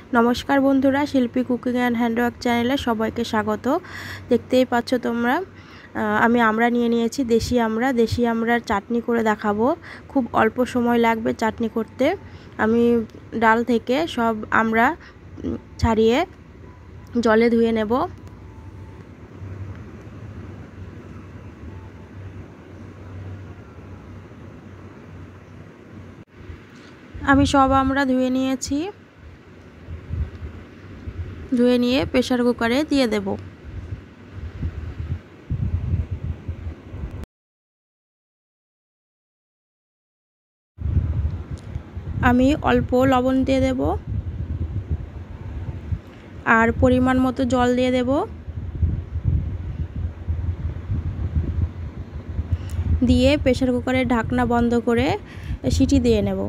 নমস্কার বন্ধুরা, শিল্পী কুকিং অ্যান্ড হ্যান্ডওয়ার্ক চ্যানেলে সবাইকে স্বাগত। দেখতেই পাচ্ছ তোমরা, আমি আমড়া নিয়ে নিয়েছি, দেশি আমড়ার চাটনি করে দেখাবো। খুব অল্প সময় লাগবে চাটনি করতে। আমি ডাল থেকে সব আমড়া ছাড়িয়ে জলে ধুয়ে নেব। আমি সব আমড়া ধুয়ে নিয়েছি। ধুয়ে নিয়ে প্রেসার কুকারে দিয়ে দেব। আমি অল্প লবণ দিয়ে দেব আর পরিমাণ মতো জল দিয়ে দেব। দিয়ে প্রেসার কুকারের ঢাকনা বন্ধ করে সিটি দিয়ে নেব।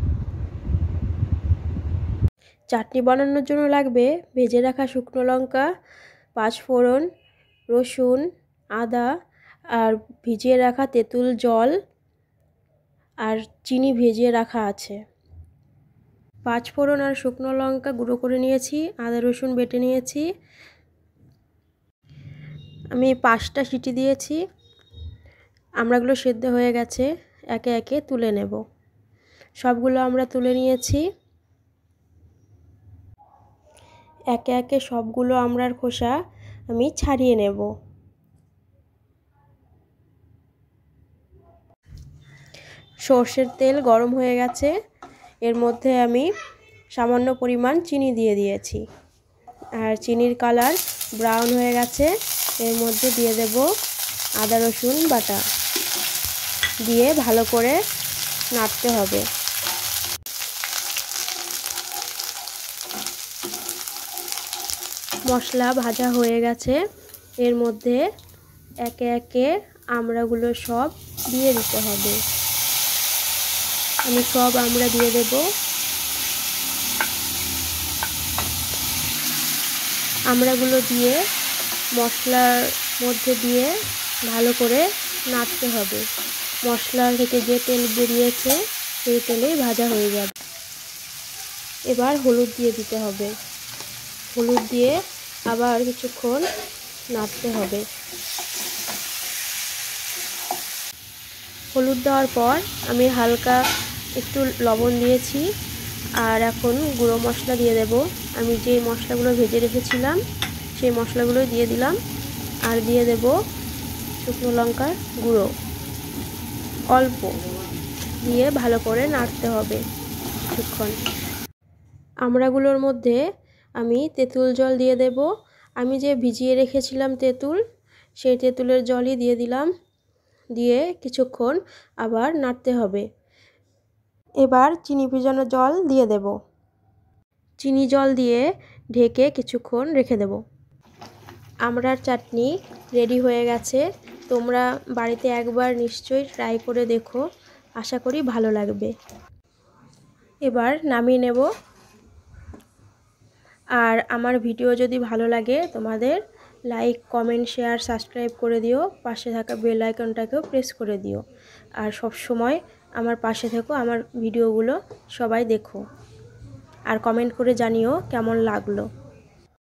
চাটনি বানানোর জন্য লাগবে ভেজে রাখা শুকনো লঙ্কা, 5 ফোড়ন, রসুন, আদা আর ভিজিয়ে রাখা তেঁতুল জল আর চিনি ভিজিয়ে রাখা আছে। 5 ফোড়ন আর শুকনো লঙ্কা গুঁড়ো করে নিয়েছি, আদা রসুন বেটে নিয়েছি। আমি 5টা সিটি দিয়েছি। আমড়াগুলো সেদ্ধ হয়ে গেছে, একে একে তুলে নেব। সবগুলো আমরা তুলে নিয়েছি। একে একে সবগুলো আমড়ার খোসা আমি ছাড়িয়ে নেব। সর্ষের তেল গরম হয়ে গেছে, এর মধ্যে আমি সামান্য পরিমাণ চিনি দিয়ে দিয়েছি। আর চিনির কালার ব্রাউন হয়ে গেছে, এর মধ্যে দিয়ে দেব আদা রসুন বাটা, দিয়ে ভালো করে নাড়তে হবে। মশলা ভাজা হয়ে গেছে, এর মধ্যে একে একে আমড়াগুলো সব দিয়ে দিতে হবে। আমি সব আমড়া দিয়ে দেব। আমড়াগুলো দিয়ে মশলার মধ্যে দিয়ে ভালো করে নাড়তে হবে। মশলা থেকে যে তেল বেরিয়েছে সেই তেলেই ভাজা হয়ে যাবে। এবার হলুদ দিয়ে দিতে হবে। হলুদ দিয়ে আবার কিছুক্ষণ নাড়তে হবে। হলুদ দেওয়ার পর আমি হালকা একটু লবণ দিয়েছি। আর এখন গুঁড়ো মশলা দিয়ে দেব। আমি যে মশলাগুলো ভেজে রেখেছিলাম সেই মশলাগুলো দিয়ে দিলাম। আর দিয়ে দেব শুকনো লঙ্কার গুঁড়ো অল্প, দিয়ে ভালো করে নাড়তে হবে কিছুক্ষণ। আমড়াগুলোর মধ্যে আমি তেঁতুল জল দিয়ে দেব। আমি যে ভিজিয়ে রেখেছিলাম তেঁতুল, সেই তেঁতুলের জলই দিয়ে দিলাম। দিয়ে কিছুক্ষণ আবার নাড়তে হবে। এবার চিনি ভিজানো জল দিয়ে দেব। চিনি জল দিয়ে ঢেকে কিছুক্ষণ রেখে দেব। আমড়ার চাটনি রেডি হয়ে গেছে। তোমরা বাড়িতে একবার নিশ্চয়ই ট্রাই করে দেখো, আশা করি ভালো লাগবে। এবার নামিয়ে নেব। আর আমার ভিডিও যদি ভালো লাগে তোমাদের লাইক, কমেন্ট, শেয়ার, সাবস্ক্রাইব করে দিও। পাশে থাকা বেল আইকনটাকেও প্রেস করে দিও। আর সব সময় আমার পাশে থেকো, আমার ভিডিওগুলো সবাই দেখো। আর কমেন্ট করে জানিও কেমন লাগলো।